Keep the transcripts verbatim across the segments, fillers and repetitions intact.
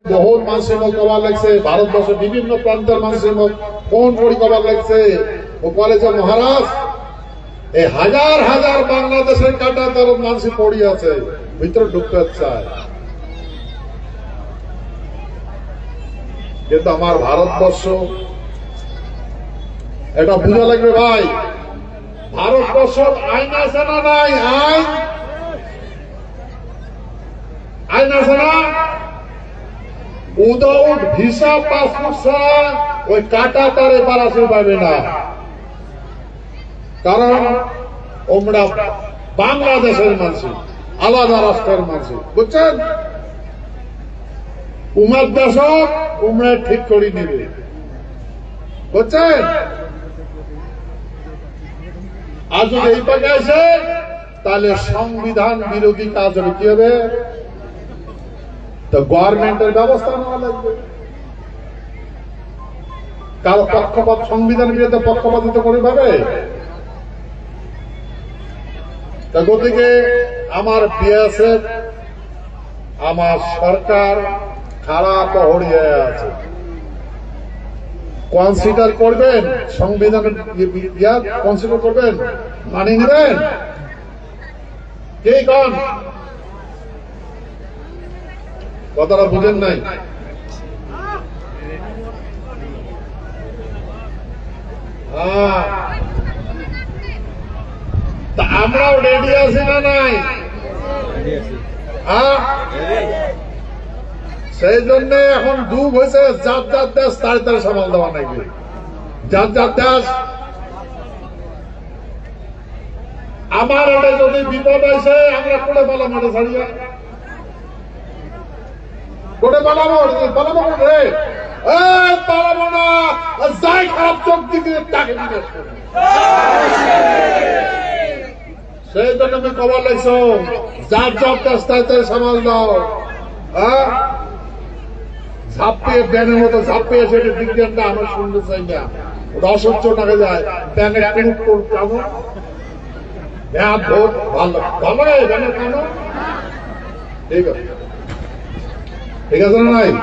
বহুত মানুষের মুখ কবার লাগছে, ভারতবর্ষের বিভিন্ন প্রান্তের মানুষের মুখ ফোন করে কবার লাগছে। ও বলেছে মহারাজ এই হাজার হাজার বাংলাদেশের কাটা তার মানুষ পড়ি আছে, ভিতরে ঢুকতে চায়, কিন্তু আমার ভারতবর্ষ এটা বুঝা লাগবে ভাই। ভারতবর্ষের আইন আছে না নাই? আইন আইন আছে না? উইদাউট ভিসা পাসপোর্ট ছাড়া ওই কাটা তারে বাড়াতে পারবে না, কারণ ওমরা বাংলাদেশের মানুষ, আলাদা রাষ্ট্রের মানুষ, বুঝছেন? উমার দেশ উমরা ঠিক করে নিবে, বুঝছেন? আর যদি এই পাকে আসে তাহলে সংবিধান বিরোধী কাজ হবে, কি হবে? তো গভর্নমেন্টের ব্যবস্থা নেওয়া লাগবে। কারো পক্ষপাত, সংবিধান বিরুদ্ধে পক্ষপাতিত করে ভাবে। গতিকে আমার বিএসএফ, আমার সরকার খারাপ হরিয়ে আছে। কনসিডার করবেন সংবিধান, কনসিডার করবেন, মানিয়ে নেবেন? কে কন কথাটা বুঝেন নাই? তা আমরাও রেডি আছি না নাই? সেই জন্য এখন যুগ হয়েছে যার যার দেশ তার তার সামাল দেওয়া নাকি, যার যার দেশ। আমার ওটা যদি বিপদ আসে আমরা করে পালাম, ওটা ছাড়িয়া করে পালাবো, পালাবো রে, পালাবো না, যাই খারাপ চোখ দিকে তাকে জিজ্ঞেস করি। সেই জন্য আমি খবর লাগছ যার যার দেশ তার তার সামাল দাও। হ্যাঁ, ঝাঁপিয়ে ব্যানের মতো ঝাঁপিয়ে সেটা বিজ্ঞানটা আমরা শুনতে চাই না, ওটা অসহ্য টাকা যায়। ব্যাঙের কেমন কেমন ব্যাগ ভোট ভালো ভালো রে, ব্যাঙের কেন? ঠিক আছে, ঠিক আছে না নাই?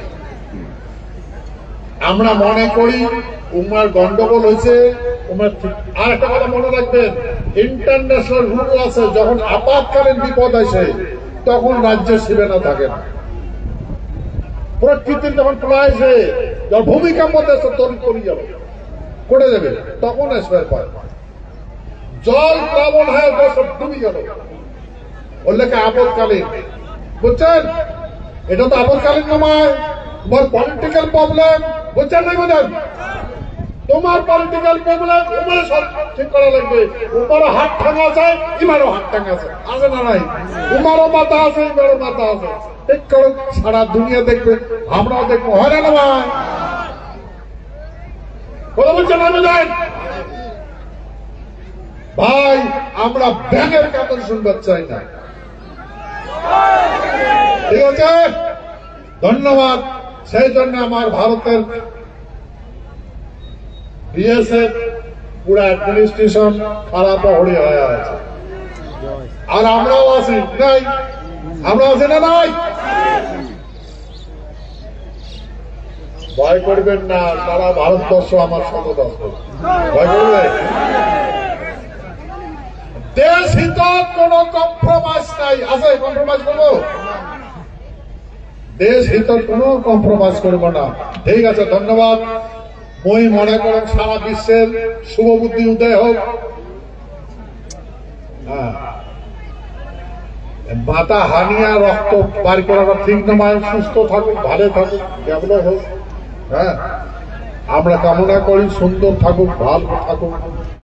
আমরা মনে করি উমার গন্ডগোল হয়েছে, উমার ঠিক। আর একটা কথা মনে রাখবেন, ইন্টারন্যাশনাল রুল আছে, যখন আপাতকালীন বিপদ আসে তখন রাজ্যের সীমানা থাকে না। প্রকৃতির যখন প্রলয় আসে, যখন ভূমিকম্প দেশে তৈরি করে যাবে করে দেবে, তখন আসবে পায়। জল প্লাবন হয়, সব ডুবে গেল, ওর লেখা আপদকালীন, বুঝছেন? এটা তো আপদকালীন নয়, তোমার পলিটিক্যাল প্রবলেম, বুঝছেন নাই? বোঝেন? তোমার পলিটিক্যাল প্রবলেম তোমার সব ঠিক করা লাগবে। তোমারও হাত ঠাঙ্গা আছে, ইমারও হাত ঠাঙ্গা আছে, আছে না নাই? তোমারও মাথা আছে, ইমারও মাথা আছে, ঠিক করো। সারা দুনিয়া দেখবে, আমরাও দেখবো, হয় না ভাই? কথা বলছেন না? বোঝেন ভাই? আমরা ব্যাঙের কাতর শুনবার চাই না, ঠিক আছে? ধন্যবাদ। সেই জন্য আমার ভারতের বিএসএফ পুরো অ্যাডমিনিস্ট্রেশন খারাপ হয়ে হয়ে আছে, আর আমরাও আছি নাই? আমরা আছি না নাই? ভয় করবেন না, সারা ভারতবর্ষ আমার সঙ্গে আছে, ভয় করবে? দেশ হিত কোন কম্প্রোমাইজ নাই, আছে? কম্প্রোমাইজ করবো? দেশ হিত কোন কম্প্রোমাইজ করবো না, ঠিক আছে? ধন্যবাদ। মই মনে করেন সারা বিশ্বের শুভ বুদ্ধি উদয় হোক। হ্যাঁ, মাথা হানিয়া রক্ত বার করাটা ঠিক নয়। সুস্থ থাকুক, ভালো থাকুক, কেমন হোক। হ্যাঁ, আমরা কামনা করি সুন্দর থাকুক, ভালো থাকুক।